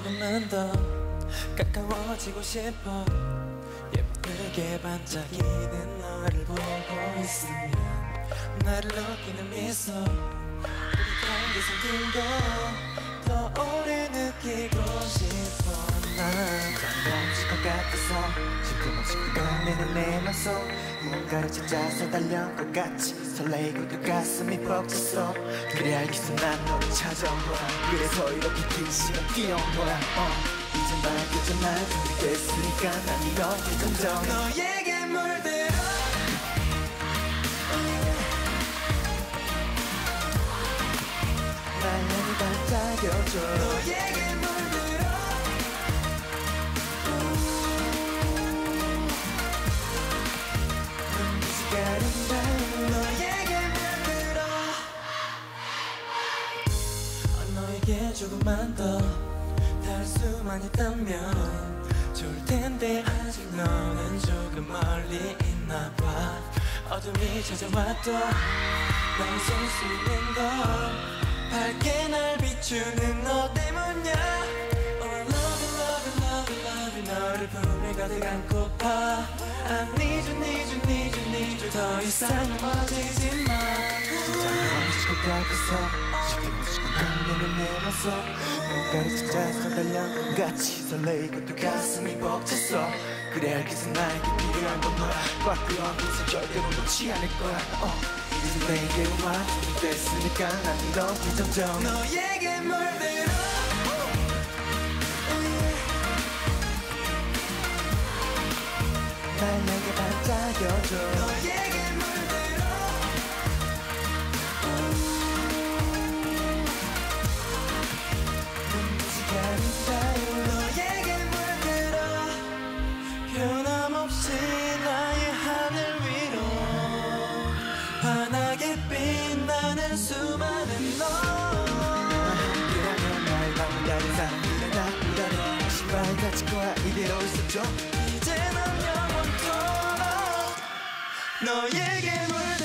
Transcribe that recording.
조금만 더 가까워지고 싶어. 예쁘게 반짝이는 너를 보고 있으면 나를 웃기는 미소, 우리 관계 손길도 더 오래 느끼고 싶어. 난 멈출 것 같아서 지금없이 꺼내는 내 맘속 무언가를 찾아서 달려온 것 같이 설레이고 또 가슴이 벅찼어. 그래 알겠어, 난 너를 찾아온 거야. 그래서 이렇게 긴 시간 뛰어온 거야. 이젠 밝혀져 날 준비됐으니까 난 이렇게 점점 너에게 물들어. 날 향해 반짝여줘. 너에게 물들어. 눈빛이 아름다운 너에게 물들어. 너에게 조금만 더 닿을 수만 있다면 좋을 텐데 아직 너는 조금 멀리 있나 봐. 어둠이 찾아와도 날 쏠 수 있는 건 밝게 날 비추는 너 때문이야. Oh I love you, love you, love you, love you. 너를 품에 가득 안고파. I need you, need you, need you, need you. 더 이상 넘어지지 마. 진짜 멈출 것 같아서 쉽게 멈추고 강렬한 내 맘속 뭔가를 찾아서 달려온 것 같이 설레이고 또 가슴이 벅찼어. 그래 알겠어, 나에게 필요한 건 너야. 꽉 끌어안고 있어. 절대로 놓지 않을 거야. 이제 내게 와. 준비됐으니까 난 이렇게 점점 너에게 물들어. 날 향해 반짝여줘. 너에게 물들어. 눈부시게 아름다운 너에게 물들어. 변함없이 나의 하늘 위로 환하게 빛나는 수많은 너. 함께라면 날 밤을 다른 사람들의 나보다는 훨씬 밝아질 거야. 이대로 있어줘. 이제 넌 영원토록 너에게 물들어.